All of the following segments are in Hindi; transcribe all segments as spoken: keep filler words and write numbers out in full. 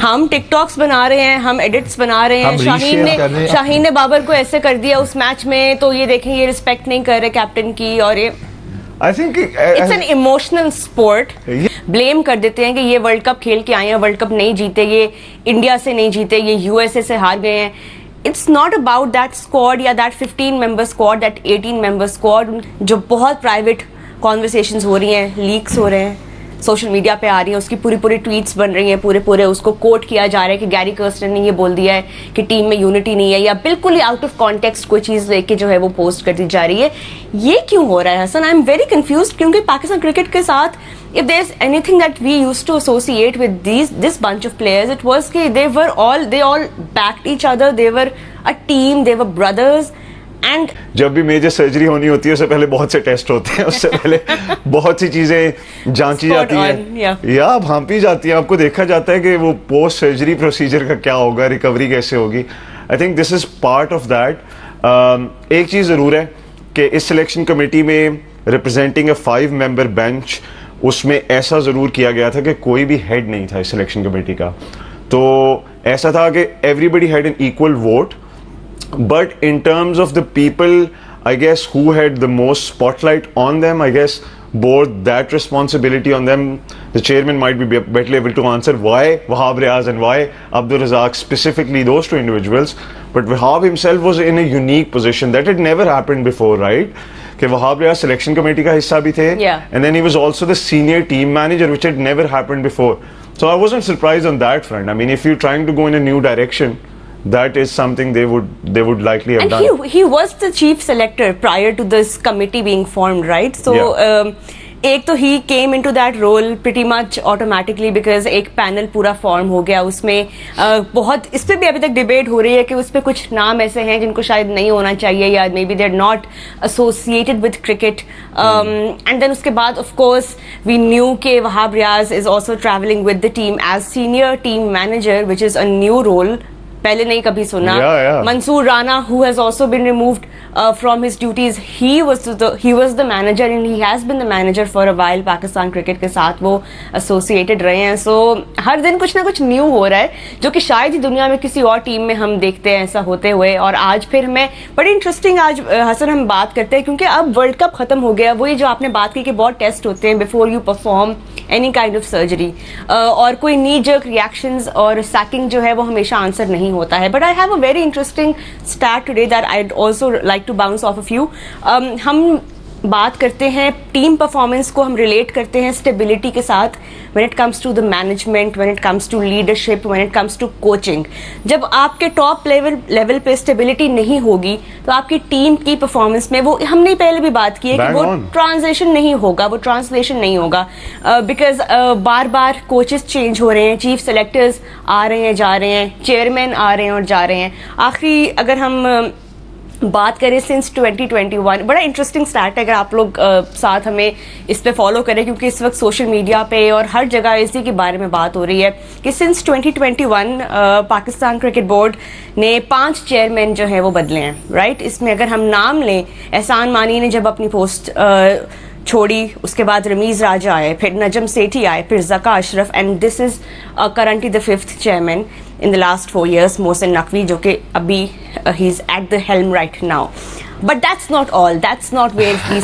हम टिकटॉक्स बना रहे हैं, हम एडिट्स बना रहे हैं, शाहीन ने शाहीन ने बाबर को ऐसे कर दिया उस मैच में, तो ये देखें ये रिस्पेक्ट नहीं कर रहे कैप्टन की, और ये I think it's an emotional sport. Blame कर देते हैं कि ये वर्ल्ड कप खेल के आए हैं, वर्ल्ड कप नहीं जीते, ये इंडिया से नहीं जीते, ये यूएसए से हार गए हैं। It's not about that squad या that fifteen member squad, that eighteen member squad, जो बहुत प्राइवेट कॉन्वर्सेशंस हो रही हैं, लीक्स हो रहे हैं, सोशल मीडिया पे आ रही है, उसकी पूरी पूरी ट्वीट्स बन रही हैं, पूरे पूरे उसको कोट किया जा रहा है कि गैरी कर्स्टन ने ये बोल दिया है कि टीम में यूनिटी नहीं है, या बिल्कुल ही आउट ऑफ कॉन्टेक्स्ट कोई चीज लेके जो है वो पोस्ट कर दी जा रही है। ये क्यों हो रहा है Hasan? I am very confused, क्योंकि पाकिस्तान क्रिकेट के साथ if there's anything that we used to associate with these this bunch of players, it was कि they were all they all backed each other, they were a team, they were brothers. And जब भी मेजर सर्जरी होनी होती है उससे पहले बहुत से टेस्ट होते हैं, उससे पहले बहुत सी चीजें जांची जाती हैं या भांपी जाती हैं, आपको देखा जाता है कि वो पोस्ट सर्जरी प्रोसीजर का क्या होगा, रिकवरी कैसे होगी। I think this is part of that. एक चीज जरूर है कि इस सिलेक्शन कमेटी में representing a five member bench, उसमें ऐसा जरूर किया गया था कि कोई भी हेड नहीं था इस सिलेक्शन कमेटी का, तो ऐसा था कि everybody had an equal vote, but in terms of the people, I guess, who had the most spotlight on them, I guess bore that responsibility on them. The chairman might be better able to answer why Wahab Riaz and why Abdul Razak, specifically those two individuals, but Wahab himself was in a unique position that had never happened before, right? कि Wahab Riaz selection committee का हिस्सा भी थे, yeah. and then he was also the senior team manager, which had never happened before. So I wasn't surprised on that front. I mean, if you're trying to go in a new direction, that is something they would they would likely have and done. And he he was the chief selector prior to this committee being formed, right? So yeah. um, एक तो he came into that role pretty much automatically because एक पैनल पूरा फॉर्म हो गया, उसमें uh, बहुत इस पे भी अभी तक डिबेट हो रही है कि उस पे कुछ नाम ऐसे हैं जिनको शायद नहीं होना चाहिए, या maybe they are not associated with cricket. And then उसके बाद ऑफ कोर्स वी न्यू के Wahab Riaz is also travelling with the team as senior team manager, which is a new role, पहले नहीं कभी सुना। yeah, yeah. Mansoor Rana, who has also been removed uh, from his duties, he was the he was the manager and he has been the manager for a while. Pakistan cricket के साथ वो एसोसिएटेड रहे हैं, सो so, हर दिन कुछ ना कुछ न्यू हो रहा है जो कि शायद ही दुनिया में किसी और टीम में हम देखते हैं ऐसा होते हुए। और आज फिर मैं बड़ी इंटरेस्टिंग आज हसन हम बात करते हैं, क्योंकि अब वर्ल्ड कप खत्म हो गया। वही जो आपने बात की कि बहुत टेस्ट होते हैं before you perform any kind of surgery, और कोई नी जर्क रिएक्शंस और सैकिंग जो है वो हमेशा आंसर नहीं होता है। But I have a very interesting stat today that I also like to bounce off off you. हम बात करते हैं टीम परफॉर्मेंस को, हम रिलेट करते हैं स्टेबिलिटी के साथ when it comes to the management, when it comes to leadership, when it comes to coaching. जब आपके टॉप लेवल लेवल पे स्टेबिलिटी नहीं होगी तो आपकी टीम की परफॉर्मेंस में वो, हमने पहले भी बात की है कि वो ट्रांसलेशन नहीं होगा, वो ट्रांसलेशन नहीं होगा, बिकॉज uh, uh, बार बार कोचेस चेंज हो रहे हैं, चीफ सेलेक्टर्स आ रहे हैं जा रहे हैं, चेयरमैन आ रहे हैं और जा रहे हैं। आखिरी अगर हम uh, बात करें सिंस ट्वेंटी ट्वेंटी वन, बड़ा इंटरेस्टिंग स्टार्ट है, अगर आप लोग uh, साथ हमें इस पे फॉलो करें, क्योंकि इस वक्त सोशल मीडिया पे और हर जगह इसी के बारे में बात हो रही है कि since twenty twenty one uh, Pakistan cricket board ने पांच चेयरमैन जो है वो बदले हैं, राइट। इसमें अगर हम नाम लें, एहसान मानी ने जब अपनी पोस्ट uh, छोड़ी, उसके बाद रमीज राजा आए, फिर नजम सेठी आए, फिर Zaka Ashraf, and this is currently the fifth chairman in the last four years, Mohsin Naqvi, जो कि अभी ही is at the helm right now. But that's not all, that's not where he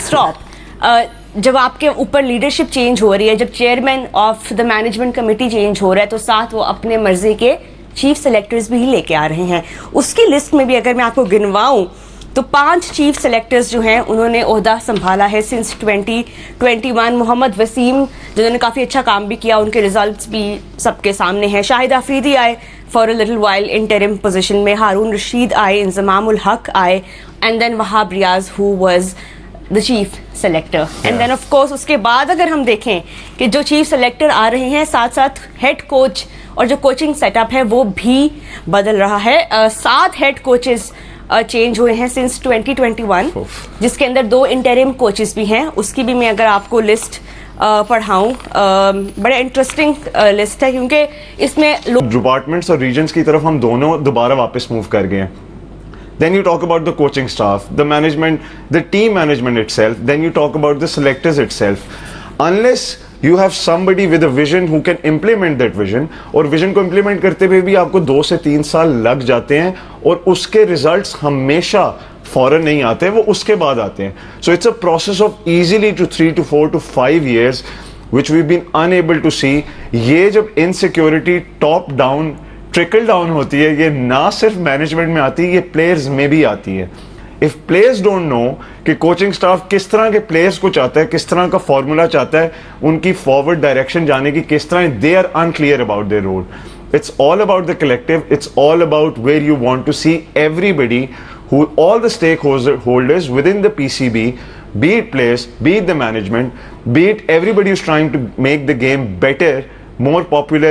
stop. जब आपके ऊपर लीडरशिप चेंज हो रही है, जब chairman of the management committee change हो रहा है, तो साथ वो अपने मर्जी के चीफ सेलेक्टर्स भी लेके आ रहे हैं। उसकी लिस्ट में भी अगर मैं आपको गिनवाऊं तो पांच चीफ सेलेक्टर्स जो हैं उन्होंने ओहदा संभाला है since twenty twenty one. Mohammad Wasim जिन्होंने काफ़ी अच्छा काम भी किया, उनके रिजल्ट्स भी सबके सामने हैं। शाहिद अफरीदी आए for a little while interim position में, हारून रशीद आए, इंजमाम उल हक आए, and then Wahab Riaz who was the chief selector. And then of course उसके बाद अगर हम देखें कि जो चीफ सेलेक्टर आ रहे हैं, साथ साथ हेड कोच और जो कोचिंग सेटअप है वो भी बदल रहा है। uh, सात हेड कोचेस चेंज uh, हुए हैं सिंस ट्वेंटी ट्वेंटी वन, जिसके अंदर दो इंटरिम कोचेस भी हैं। उसकी भी मैं अगर आपको लिस्ट uh, पढ़ाऊं, uh, बड़ा इंटरेस्टिंग uh, लिस्ट है, क्योंकि इसमें डिपार्टमेंट्स और रीजन्स की तरफ हम दोनों दोबारा वापस मूव कर गए हैं। Then you talk about the coaching staff, the management, the team management itself. Then you talk about the selectors itself. Unless you have somebody with a vision who can implement that vision, और विजन को इम्प्लीमेंट करते हुए भी आपको दो से तीन साल लग जाते हैं, और उसके रिजल्ट्स हमेशा फौरन नहीं आते, वो उसके बाद आते हैं. So it's a process of easily two three to four to five years which we been unable to see. ये जब insecurity top down trickle down होती है, ये ना सिर्फ मैनेजमेंट में आती है, ये प्लेयर्स में भी आती है. इफ प्लेयर्स डोंट नो कि कोचिंग स्टाफ किस तरह के प्लेयर्स को चाहता है, किस तरह का फॉर्मूला चाहता है, उनकी फॉरवर्ड डायरेक्शन जाने की किस तरह, they are unclear about their role. It's all about the collective. It's all about where you want to see everybody, who all the stakeholders within the P C B, be it players, be it the management, be it everybody who's trying to make the game better, more popular,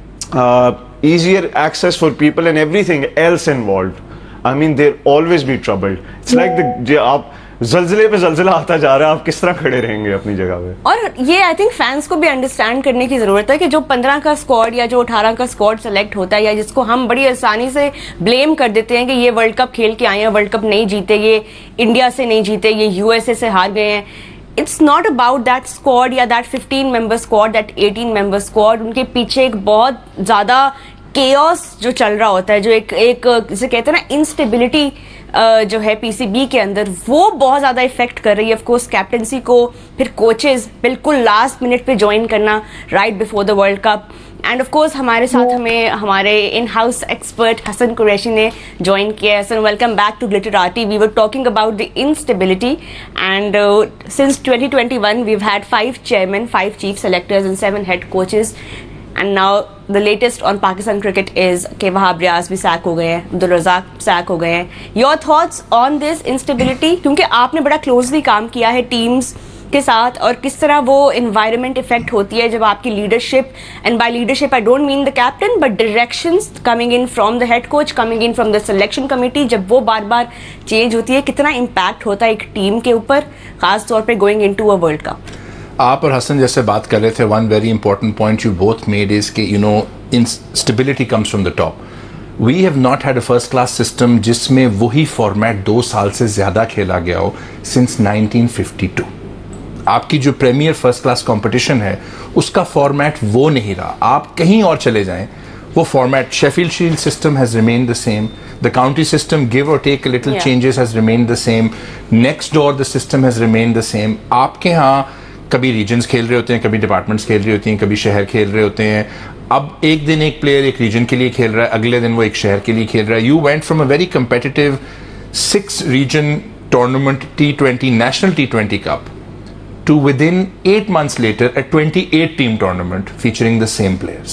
uh, easier access for people, and everything else involved. I mean, there'll always be trouble. It's like the जो आप जल्जले पे जल्जला आता जा रहा है, आप किस तरह खड़े रहेंगे अपनी जगह पे. और ये आई थिंक फैंस को भी अंडरस्टैंड करने की जरूरत है कि जो पंद्रह का स्क्वाड या जो अठारह का स्क्वाड सेलेक्ट होता है, या जिसको हम बड़ी आसानी से ब्लेम कर देते हैं कि ये वर्ल्ड कप खेल के आए हैं, वर्ल्ड कप नहीं जीते, ये इंडिया से नहीं जीते, ये यूएसए से हार गए हैं. It's not about that squad या that fifteen member squad, that eighteen member squad. उनके पीछे एक बहुत ज्यादा केओस जो चल रहा होता है, जो एक एक जिसे कहते हैं ना इंस्टेबिलिटी जो है पीसीबी के अंदर, वो बहुत ज्यादा इफेक्ट कर रही है ऑफ कोर्स कैप्टनसी को. फिर कोचेस बिल्कुल लास्ट मिनट पे ज्वाइन करना right before the World Cup. And of course हमारे साथ हमें हमारे in house expert Hassan Qureshi ने ज्वाइन किया. Hassan, welcome back to Glitterati. We were talking about the instability, and since twenty twenty one we have had five chairman, five chief selectors and seven head coaches. And now the latest on Pakistan cricket is कि वहाब रियाज भी सैक हो गए हैं, अब्दुल रज़ाक सैक हो गए हैं. Your thoughts on this instability, क्योंकि आपने बड़ा क्लोजली काम किया है टीम्स के साथ, और किस तरह वो environment इफेक्ट होती है जब आपकी leadership, and by leadership I don't mean the captain but directions coming in from the head coach, coming in from the selection committee, जब वो बार बार चेंज होती है, कितना इम्पैक्ट होता है एक टीम के ऊपर, खास तौर पर going in to a World Cup. आप और हसन जैसे बात कर रहे थे, one very important point you both made is कि you know instability comes from the top. We have not had a first class system जिसमें वही फॉर्मेट दो साल से ज़्यादा खेला गया हो सिंस नाइनटीन फिफ्टी टू. आपकी जो प्रीमियर फर्स्ट क्लास कंपटीशन है उसका फॉर्मेट वो नहीं रहा. आप कहीं और चले जाएं, वो format, Sheffield Shield system has remained the same, the county system give or take little changes has remained the same, next door the system has remained the same. आपके यहाँ कभी रीजन्स खेल रहे होते हैं, कभी डिपार्टमेंट्स खेल रही होती हैं, कभी शहर खेल रहे होते हैं. अब एक दिन एक प्लेयर एक रीजन के लिए खेल रहा है, अगले दिन वो एक शहर के लिए खेल रहा है. You went from a very competitive six region tournament T twenty National T twenty Cup to within eight months later a twenty-eight team tournament featuring the same players.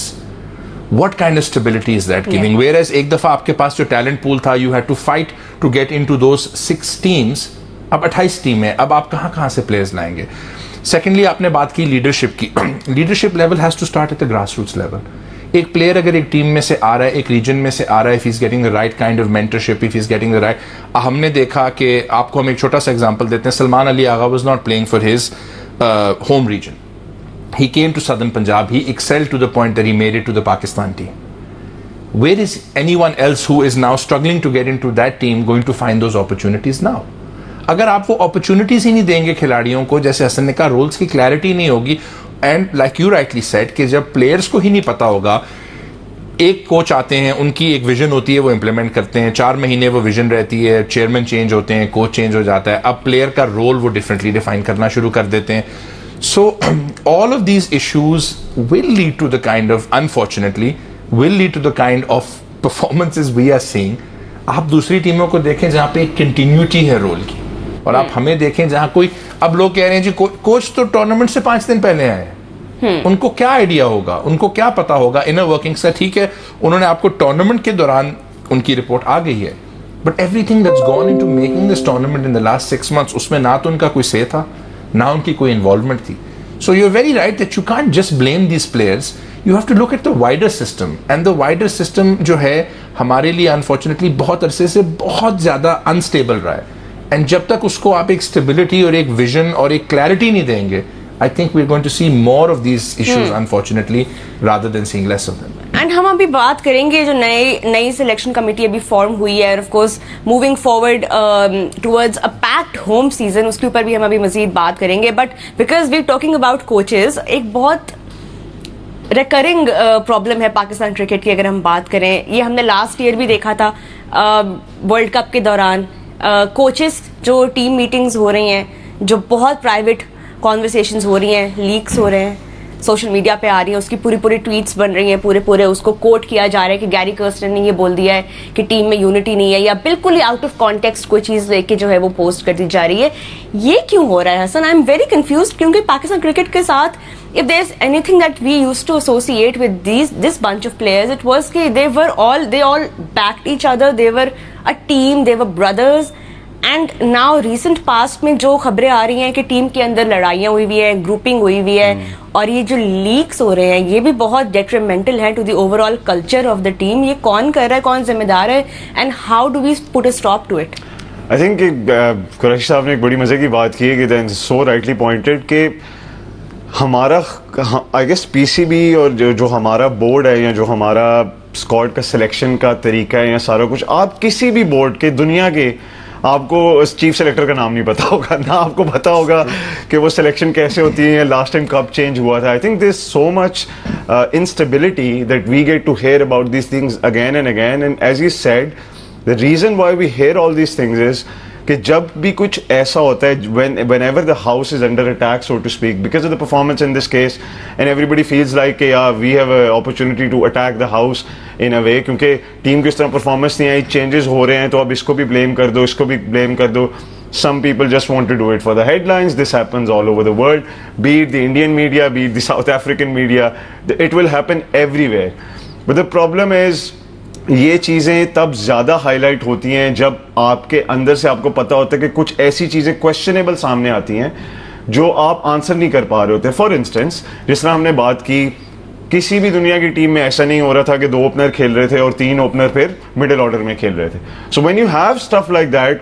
What kind of stability is that giving? Yeah. Whereas एक दफा आपके पास जो टैलेंट पूल था, you had to fight to get into those six teams. अब अट्ठाईस टीम है, अब आप कहाँ कहाँ से प्लेयर्स लाएंगे? सेकेंडली, आपने बात की लीडरशिप की. Leadership level has to start at the grass roots level. एक प्लेयर अगर एक टीम में से आ रहा है, एक रीजन में से आ रहा है, if is getting the right kind of mentorship, if is getting the right, हमने देखा कि आपको हम एक छोटा सा एग्जांपल देते हैं. Salman Ali Agha was not playing for his home region. He came to southern Punjab, he excelled to the point that he made it to the Pakistan team. Where is anyone else who is now struggling to get into that team going to find those opportunities now? अगर आप वो अपॉर्चुनिटीज ही नहीं देंगे खिलाड़ियों को, जैसे हसन ने कहा, रोल्स की क्लैरिटी नहीं होगी, and like you rightly said कि जब प्लेयर्स को ही नहीं पता होगा, एक कोच आते हैं, उनकी एक विजन होती है, वो इंप्लीमेंट करते हैं, चार महीने वो विजन रहती है, चेयरमैन चेंज होते हैं, कोच चेंज हो जाता है, अब प्लेयर का रोल वो डिफरेंटली डिफाइन करना शुरू कर देते हैं. So all of these issues will lead to the kind of, unfortunately will lead to the kind of performances we are seeing. आप दूसरी टीमों को देखें जहाँ पे एक कंटिन्यूटी है रोल की, और आप हमें देखें जहां कोई, अब लोग कह रहे हैं जी को, कोच तो टूर्नामेंट से पांच दिन पहले आए हैं, उनको क्या आइडिया होगा, उनको क्या पता होगा इनर वर्किंग से. ठीक है, उन्होंने आपको टूर्नामेंट के दौरान उनकी रिपोर्ट आ गई है, but everything that's gone into making this tournament in the last six months, उसमें ना तो उनका कोई से था, ना उनकी कोई इन्वॉल्वमेंट थी. So you are very right that you can't just blame these players, you have to look at the wider system, and the wider system जो है हमारे लिए अनफॉर्चुनेटली बहुत अरसे से बहुत ज्यादा अनस्टेबल रहा है. एंड जब तक उसको आप एक स्टेबिलिटी और एक विजन और एक क्लैरिटी नहीं देंगे, I think we're going to see more of these issues, hmm. unfortunately, rather than seeing less of them. And हम अभी बात करेंगे जो नई नई सिलेक्शन कमेटी अभी फॉर्म हुई है, of course moving forward towards a packed home season, उसके ऊपर भी हम अभी मजीद बात करेंगे. But because we talking about coaches, एक बहुत रिकरिंग प्रॉब्लम uh, है पाकिस्तान क्रिकेट की. अगर हम बात करें, ये हमने लास्ट ईयर भी देखा था वर्ल्ड uh, कप के दौरान. कोचेस uh, जो टीम मीटिंग्स हो रही हैं, जो बहुत प्राइवेट कॉन्वर्सेशंस हो रही हैं, लीक्स हो रहे हैं, सोशल मीडिया पे आ रही है, उसकी पूरी पूरी ट्वीट्स बन रही हैं, पूरे पूरे उसको कोट किया जा रहा है कि गैरी कर्स्टन ने ये बोल दिया है कि टीम में यूनिटी नहीं है, या बिल्कुल ही आउट ऑफ कॉन्टेक्स्ट कोई चीज़ लेके जो है वो पोस्ट कर दी जा रही है. ये क्यों हो रहा है Hasan? I am very confused, क्योंकि पाकिस्तान क्रिकेट के साथ if there's anything that we used to associate with these this bunch of players, it was कि they were all they all backed each other, they were a team, they were brothers. And now recent past में जो खबरें आ रही हैं कि टीम के अंदर लड़ाइयाँ हुई हुई है, ग्रुपिंग हुई हुई है, hmm. और ये जो लीक्स हो रहे हैं ये भी बहुत डेट्रीमेंटल है to the overall culture of the team. ये कौन कर रहा है, कौन जिम्मेदार है, and how do we put a stop to it? I think Qureshi साहब ने एक बड़ी मजे की बात की है कि सो राइटली पॉइंटेड कि हमारा आई गेस पीसीबी और जो जो हमारा बोर्ड है या जो हमारा स्क्वाड का सिलेक्शन का तरीका है या सारा कुछ, आप किसी भी बोर्ड के दुनिया के आपको चीफ सेलेक्टर का नाम नहीं पता होगा, ना आपको पता होगा कि वो सिलेक्शन कैसे होती है, लास्ट टाइम कब चेंज हुआ था. I think this so much instability that we get to hear about this things again and again. And as you said, the reason why we hear all this things is कि जब भी कुछ ऐसा होता है, when whenever the house is under attack, so to speak, because of the performance in this case, and everybody feels like yeah we have an opportunity to attack the house in a way, क्योंकि टीम की इस तरह परफॉर्मेंस नहीं आई, चेंजेस हो रहे हैं, तो अब इसको भी ब्लेम कर दो, इसको भी ब्लेम कर दो. Some people just want to do it for the headlines. This happens all over the world, be it the Indian media, be it the South African media. It will happen everywhere. But the problem is, ये चीज़ें तब ज़्यादा हाईलाइट होती हैं जब आपके अंदर से आपको पता होता है कि कुछ ऐसी चीज़ें क्वेश्चनेबल सामने आती हैं जो आप आंसर नहीं कर पा रहे होते. फॉर इंस्टेंस, जिस तरह हमने बात की, किसी भी दुनिया की टीम में ऐसा नहीं हो रहा था कि दो ओपनर खेल रहे थे और तीन ओपनर फिर मिडिल ऑर्डर में खेल रहे थे. So when you have stuff like that,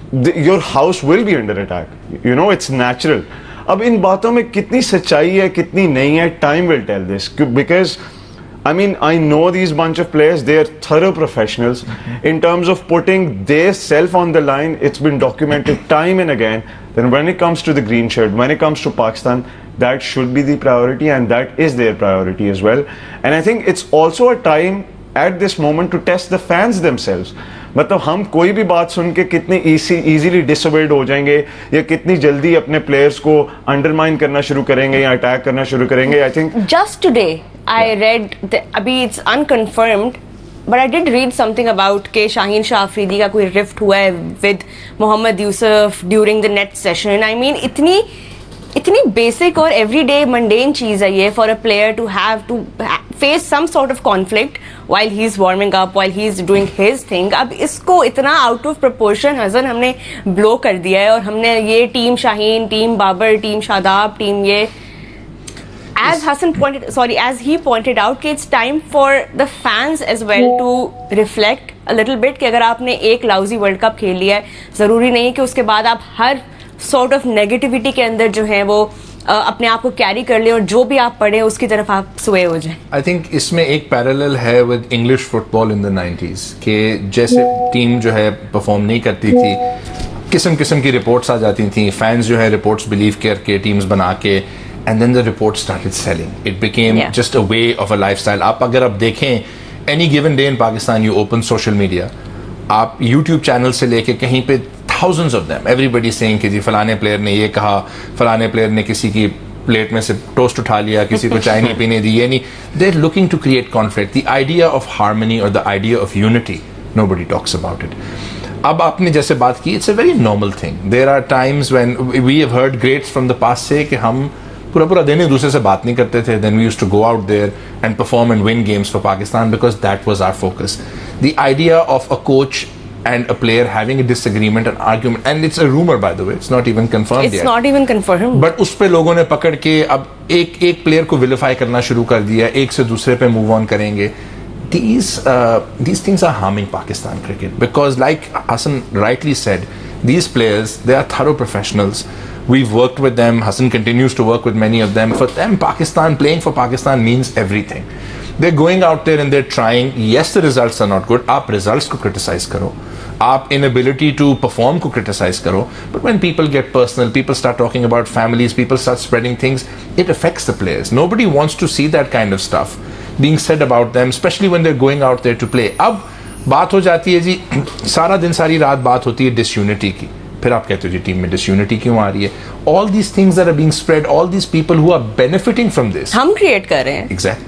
your house will be under attack, you know, it's natural. अब इन बातों में कितनी सच्चाई है, कितनी नहीं है, time will tell this, because I mean, I know these bunch of players, they are thorough professionals in terms of putting their self on the line. It's been documented time and again. Then when it comes to the green shirt, when it comes to Pakistan, that should be the priority, and that is their priority as well. And I think it's also a time at this moment to test the fans themselves. मतलब हम कोई भी बात सुन के कितने इजीली डिसोबेड हो जाएंगे या कितनी जल्दी अपने प्लेयर्स को अंडरमाइन करना शुरू करेंगे या अटैक करना शुरू करेंगे. I think just today I read, अभी it's unconfirmed, but I did read something about के शाहीन शाह अफरीदी का कोई रिफ्ट हुआ है with Mohammad Yusuf during the net session. I mean इतनी इतनी बेसिक और एवरीडे मंडेन चीज है ये for a player to have to face some sort of conflict while he is warming up, while he is doing his thing. अब इसको इतना आउट ऑफ प्रोपोर्शन हसन हमने ब्लो कर दिया है, और हमने ये team Shaheen, team Babar, team Shadab, team ये as Hassan pointed sorry as he pointed out कि it's time for the fans as well to reflect a little bit कि अगर आपने एक लाउजी वर्ल्ड कप खेल लिया है, जरूरी नहीं कि उसके बाद आप हर सॉर्ट ऑफ नेगेटिविटी के अंदर जो है वो Uh, अपने आप को कैरी कर ले और जो भी आप पढ़े उसकी तरफ आप स्वे हो जाए. आई थिंक इसमें एक पैरेलल है with English football in the nineties के जैसे टीम जो है परफॉर्म नहीं करती थी, किस्म किस्म की रिपोर्ट्स आ जाती थी, फैंस जो है रिपोर्ट्स बिलीव करके टीम्स बना के, and then the report started selling. It became just a way of a lifestyle. आप अगर आप देखें any given day in Pakistan, you open social media, आप यूट्यूब चैनल से लेके कहीं पे thousands of them, everybody saying कि जी फलाने प्लेयर ने ये कहा, फलाने प्लेयर ने किसी की प्लेट में से टोस्ट उठा लिया, किसी को चाय नहीं पीने दी, ये नहीं. They're looking to create conflict. The idea of harmony or the idea of unity, nobody talks about it. अब आपने जैसे बात की, it's a very normal thing. There are times when we have heard greats from the past say कि हम पूरा पूरा दिन एक दूसरे से बात नहीं करते थे. Then we used to go out there and perform and win games for Pakistan because that was our focus. The idea of a coach and a player having a disagreement, an argument, and it's a rumor by the way, it's not even confirmed it's yet. It's not even confirmed. But उस पे लोगों ने पकड़ के अब एक एक प्लेयर को विलिफाई करना शुरू कर दिया, एक से दूसरे पे मूव ऑन करेंगे. These uh, these things are harming Pakistan cricket because, like Hassan rightly said, these players, they are thorough professionals. We've worked with them. Hassan continues to work with many of them. For them, Pakistan, playing for Pakistan means everything. They're going out there and they're trying. Yes, the results are not good. आप results को criticize करो. आप inability to perform को criticize करो. But when people get personal, people start talking about families, people start spreading things, it affects the players. Nobody wants to see that kind of stuff being said about them, especially when they're going out there to play. अब बात हो जाती है जी, सारा दिन सारी रात बात होती है disunity की. फिर आप कहते हो जी टीम में disunity क्यों आ रही है? All these things that are being spread, all these people who are benefiting from this. हम create कर रहे हैं. Exactly.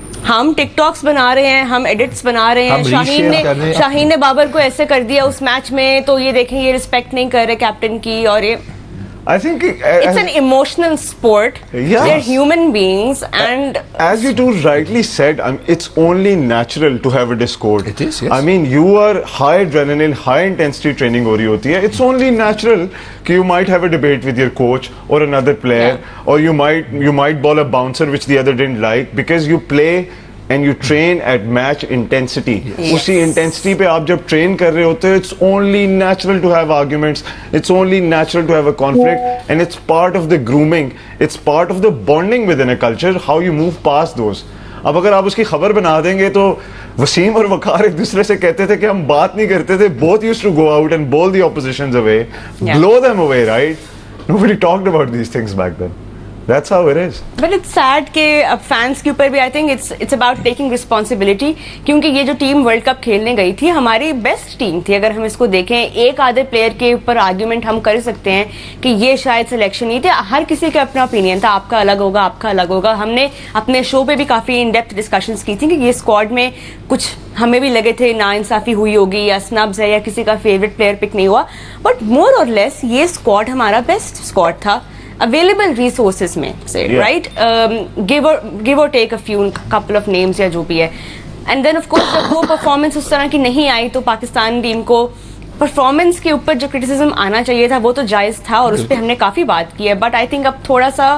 हम टिकटॉक्स बना रहे हैं, हम एडिट्स बना रहे हैं. शाहीन ने शाहीन ने बाबर को ऐसे कर दिया उस मैच में, तो ये देखें ये रिस्पेक्ट नहीं कर रहे कैप्टन की. और ये I think uh, it's an emotional sport. Yes. They're human beings, and as you two rightly said, I mean, it's only natural to have a discord. It is, yes. I mean, you are high adrenaline, high intensity training हो रही होती है. It's only natural कि you might have a debate with your coach or another player, yeah. or you might you might ball a bouncer which the other didn't like, because you play and you train at match intensity. Yes. उसी intensity पे आप जब train कर रहे होते हो, it's only natural to have arguments. It's only natural to have a conflict, and it's part of the grooming. It's part of the bonding within a culture. How you move past those. अब अगर आप उसकी खबर बना देंगे तो वसीम और वकार एक दूसरे से कहते थे कि हम बात नहीं करते थे. Both used to go out and bowl the oppositions away, yeah. blow them away, right? Nobody talked about these things back then. That's how it is. But it's sad कि अब फैंस के ऊपर भी I think it's it's about taking responsibility, क्योंकि ये जो टीम वर्ल्ड कप खेलने गई थी हमारी बेस्ट टीम थी. अगर हम इसको देखें, एक आधे प्लेयर के ऊपर आर्ग्यूमेंट हम कर सकते हैं कि ये शायद सिलेक्शन नहीं थे. हर किसी का अपना ओपिनियन था. आपका अलग होगा, आपका अलग होगा. हमने अपने शो पे भी काफी इन डेप्थ डिस्कशंस की थी कि ये स्क्वाड में कुछ हमें भी लगे थे नाइंसाफी हुई होगी, या स्नब्स है, या किसी का फेवरेट प्लेयर पिक नहीं हुआ. बट मोर और लेस ये स्क्वाड हमारा बेस्ट स्क्वाड था अवेलेबल रिसोर्सेज में से, right. Give or give or take a few couple of names या जो भी है. एंड देन ऑफ कोर्स जब वो परफॉर्मेंस उस तरह की नहीं आई तो पाकिस्तान टीम को परफॉर्मेंस के ऊपर जो क्रिटिसिज्म आना चाहिए था वो तो जायज़ था, और उस पर हमने काफ़ी बात की है. बट आई थिंक अब थोड़ा सा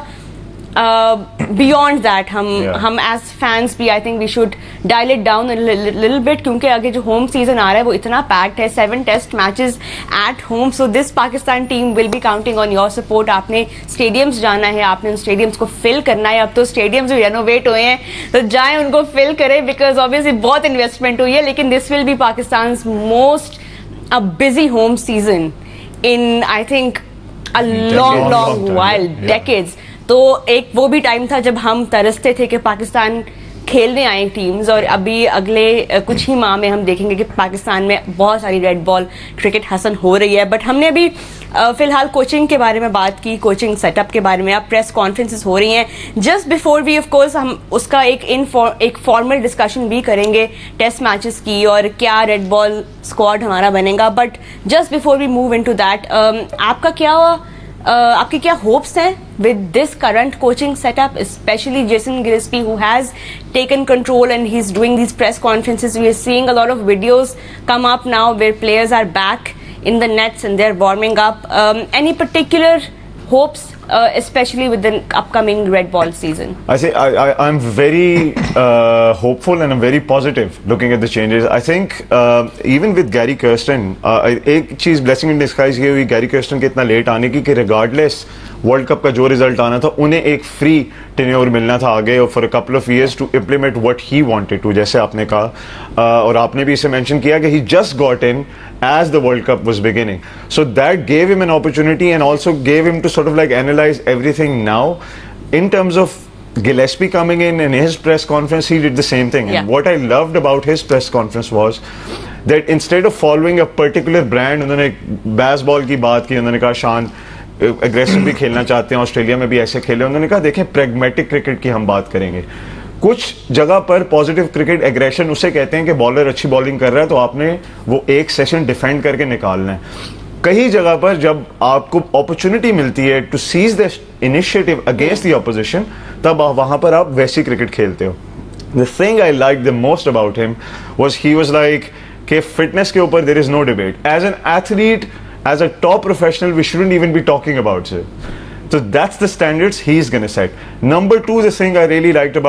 बियॉन्ड दैट हम yeah. हम एज फैंस भी I think we should dial it down little bit, क्योंकि आगे जो होम सीजन आ रहा है वो इतना पैक्ड है. Seven test matches at home. So this Pakistan team will be counting on your support. आपने स्टेडियम्स जाना है, आपने उन स्टेडियम्स को फिल करना है. अब तो स्टेडियम्स भी रेनोवेट हुए हैं, तो जाएं उनको फिल करें, बिकॉज ऑब्वियसली बहुत इन्वेस्टमेंट हुई है. लेकिन this will be Pakistan most a busy home season in I think a long long while, decades. तो एक वो भी टाइम था जब हम तरसते थे कि पाकिस्तान खेलने आए टीम्स, और अभी अगले कुछ ही माह में हम देखेंगे कि पाकिस्तान में बहुत सारी रेड बॉल क्रिकेट हसन हो रही है. बट हमने अभी फिलहाल कोचिंग के बारे में बात की, कोचिंग सेटअप के बारे में. अब प्रेस कॉन्फ्रेंसेस हो रही हैं. Just before we of course हम उसका एक इन एक फॉर्मल डिस्कशन भी करेंगे टेस्ट मैचेस की और क्या रेड बॉल स्क्वाड हमारा बनेगा. But just before we move into that, आपका क्या Uh, आपके क्या होप्स हैं with this current coaching setup, specially Jason Gillespie who has taken control and he is doing these press conferences. We are seeing a lot of videos come up now where players are back in the nets and they're warming up. Um, any particular hopes, uh, especially with the upcoming red ball season? I say I, I, I'm very uh, hopeful and I'm very positive looking at the changes. I think uh, even with Gary Kirsten, uh, एक चीज़ blessing in disguise ये हुई Gary Kirsten के इतना लेट आने की कि regardless वर्ल्ड कप का जो रिजल्ट आना था उन्हें एक फ्री टेन्योर मिलना था आगे और for a couple of years to implement what he wanted to, जैसे आपने कहा. uh, और आपने भी इसे मेंशन किया कि he just got in as the World Cup was beginning, so that gave him an opportunity and also gave him to sort of like analyze everything now. In terms of Gillespie coming in and his press conference, he did the same thing. Yeah. And what I loved about his press conference was that instead of following a particular brand, उन्होंने baseball की बात की, उन्होंने कहा शान एग्रेसिव भी खेलना चाहते हैं, ऑस्ट्रेलिया में भी ऐसे खेले. उन्होंने कहा देखें प्रैग्मेटिक क्रिकेट की हम बात करेंगे. कुछ जगह पर पॉजिटिव क्रिकेट एग्रेशन उसे कहते हैं कि बॉलर अच्छी बॉलिंग कर रहा है तो आपने वो एक सेशन डिफेंड करके निकालना है. कई जगह पर जब आपको अपॉर्चुनिटी मिलती है to seize the initiative against the opposition, तब वहां पर आप वैसी क्रिकेट खेलते हो. The thing I like the most about him was he was like कि फिटनेस के ऊपर there is no debate. As an athlete, as a top professional, we shouldn't even be talking about it. So that's the standards he's going to set. Number two, the thing I really liked about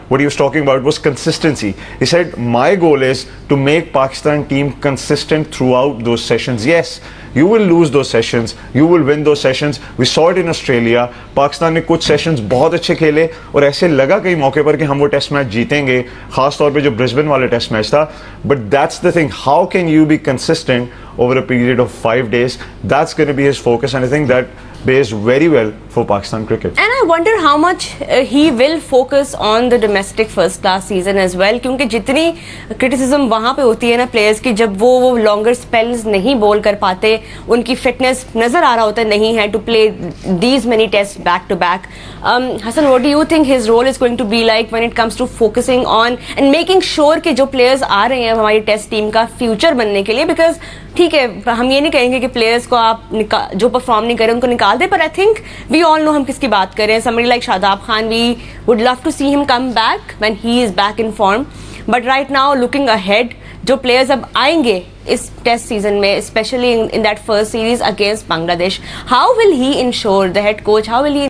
what he was talking about was consistency. He said, my goal is to make Pakistan team consistent throughout those sessions. Yes, you will lose those sessions, you will win those sessions. We saw it in Australia. Pakistan ने कुछ सेशंस बहुत अच्छे खेले और ऐसे लगा कई मौके पर कि हम वो टेस्ट मैच जीतेंगे, खास तौर पे जो ब्रिस्बेन वाला टेस्ट मैच था. But that's the thing, how can you be consistent over a period of five days? That's going to be his focus, and I think that bears very well for Pakistan cricket. And I wonder how much uh, he will focus on the domestic first class season as well, क्योंकि जितनी criticism वहाँ पे होती है ना players की, जब वो वो longer spells नहीं बोल कर पाते, उनकी fitness नजर आ रहा होता नहीं है to play these many tests back to back. Um, Hassan, what do you think his role is going to be like when it comes to focusing on and making sure कि जो players आ रहे हैं हमारी test team का future बनने के लिए? Because ठीक है, हम ये नहीं कहेंगे कि प्लेयर्स को आप जो परफॉर्म नहीं करें उनको निकाल दे, पर I think we all know हम किसकी बात कर रहे हैं. Somebody like Shadab Khan, we would love to see him come back when he is back in form. But right now looking ahead, जो प्लेयर्स अब आएंगे इस टेस्ट सीजन में, specially in that first series against Bangladesh, how will he ensure, the head coach, how will he